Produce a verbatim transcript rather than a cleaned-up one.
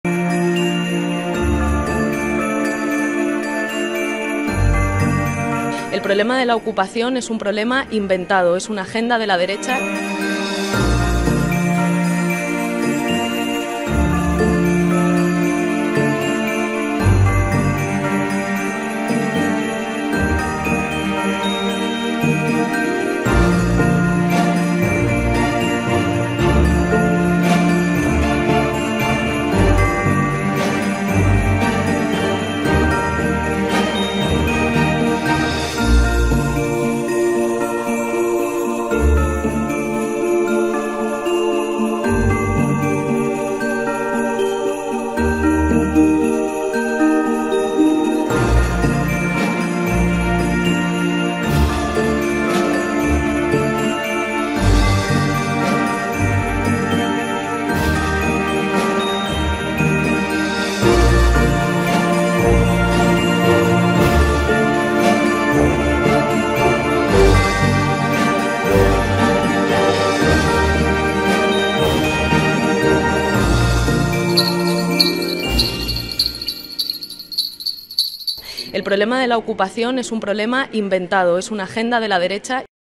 El problema de la ocupación es un problema inventado, es una agenda de la derecha. El problema de la ocupación es un problema inventado, es una agenda de la derecha.